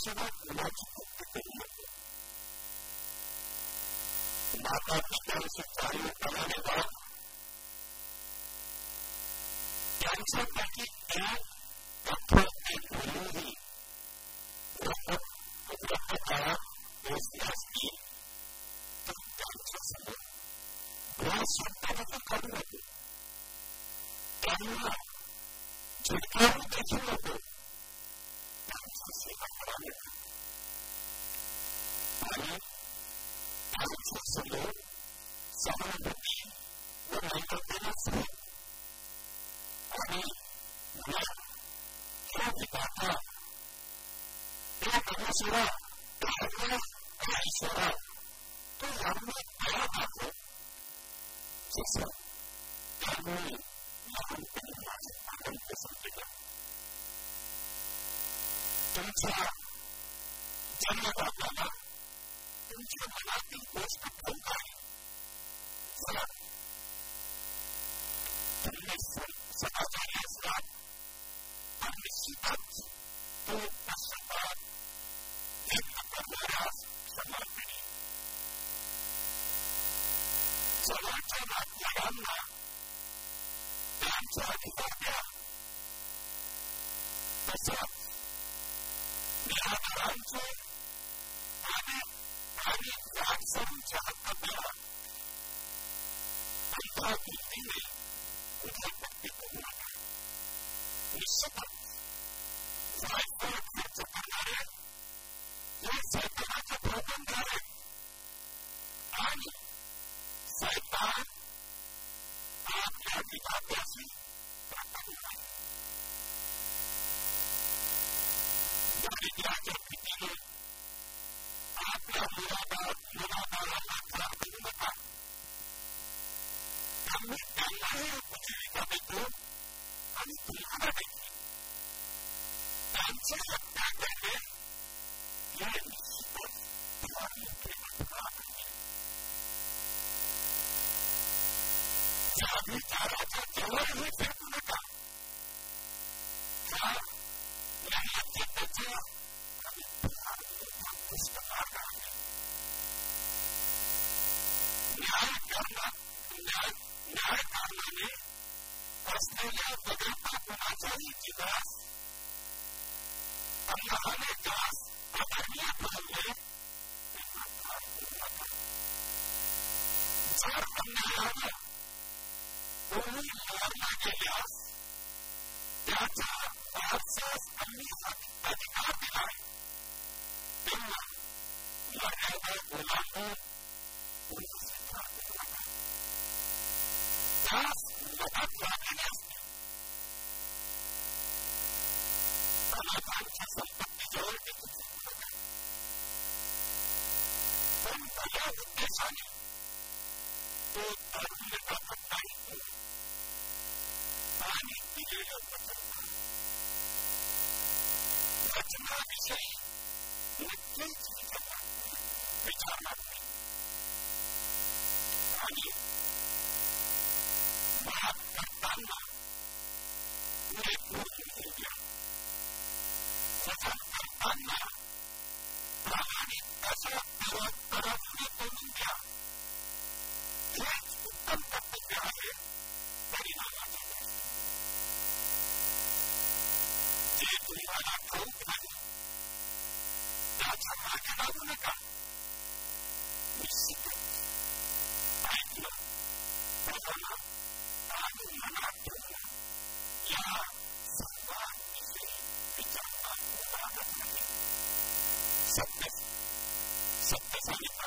será una chica माता पिता शिक्षाएं कराने बाद कैंसर की एक डॉक्टर की ही का की कैंसर से ग्लास का करने को क्या झटकाओं देखने को कैंसर से कराने को कैंसर से लोग सहानुभूति वो नहीं करते ना सही और क्या दिखाता क्या कमोसरा क्या ऐश्वर्या तो हमने क्या बात है जैसे हमने महान परिवार से आनंद के समझेगा तुमचा जन्म दाता तुमच्या मनातील गोष्ट ठेवता आहे तुम्ही समाचारी असलात तर निश्चितच तो पश्चाताप व्यक्त करणाऱ्यास क्षमा मिळेल जवळच्या नातलगांना त्यांचा अधिकार द्या तसंच निराधारांचे आणि जागसांच्या हक्काला अंधा बुद्धीने उद्यापत्ती करू नका निश्चितच जायफळ खर्च करणारे हे सैतानाचे प्रबंधक आहेत आणि सैतान आपल्या विधात्याशी प्रकरण आहे दारिद्र्याच्या भीतीने आपल्या मुलाबाळांना त्रास देऊ नका आम्ही त्यांनाही उपजीविका देतो आणि तुम्हाला देखील त्यांची हत्या करणे हे निश्चितच धार्मिक अपराध आहे या विचाराच्या जवळही फिरकू नका हा नैतिकतेचा न्याय करण्याने असलेल्या बदलता कुणाचाही जिवास अल्लाहने जास आदरणीय ठरवले जर अन्यायानं कोणी मारला गेल्यास त्याचा वारसास आम्ही अधिकार दिलाय त्यांना मर्यादा ओलांडून त्यास मदत लागण्यास अनाथांच्या संपत्तीजवळ देखील पण भल्या उद्देशाने तो तारुण्य टाकत नाही आणि दिलेलं वचनाविषयी नक्कीच विचारणार नाही आणि माफ करताना पुरेपूर द्या वचन करताना प्रामाणिक अशा परवाने करून द्या हेच उत्तम कर्तव्य आहे परिणामाच्या दृष्टीने जे तुम्हाला ठाऊक नाही त्याच्या मागे लागू नका निश्चितच ऐकलं बघायला आणि मनात ठेवणं या सर्वांविषयी विचारता लागत नाही सत्य सांगितलं